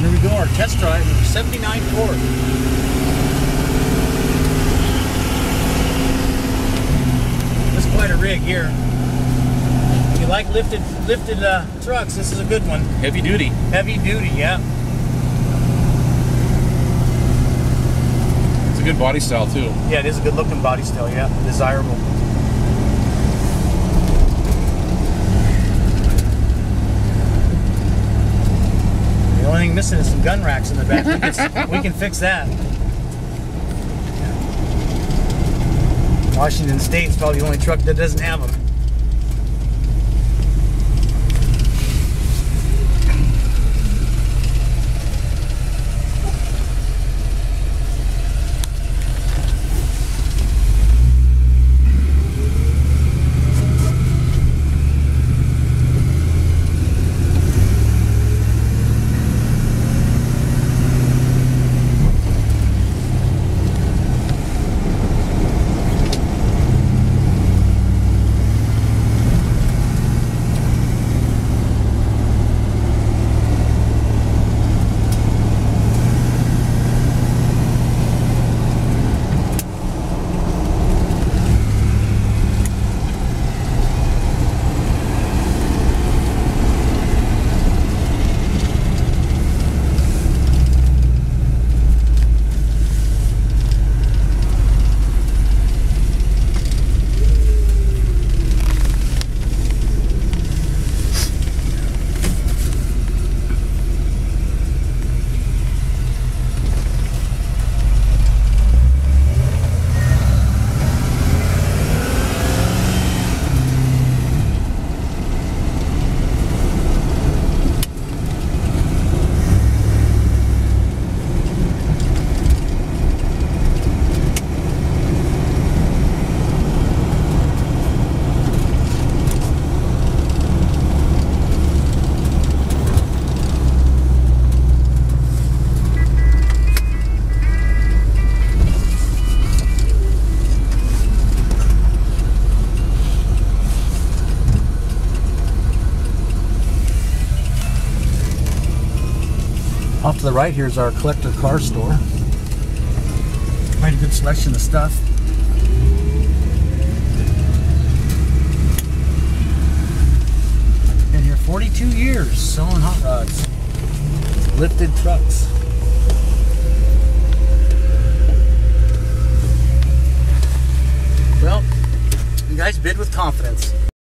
Here we go, our test drive of 79 Ford. This is quite a rig here. If you like lifted trucks, this is a good one. Heavy duty. Heavy duty, yeah. It's a good body style too. Yeah, it is a good looking body style, yeah. Desirable. The only thing missing is some gun racks in the back. We can fix that. Washington State's probably the only truck that doesn't have them. Off to the right here is our collector car store. Quite a good selection of stuff. Been here 42 years selling hot rods, lifted trucks. Well, you guys bid with confidence.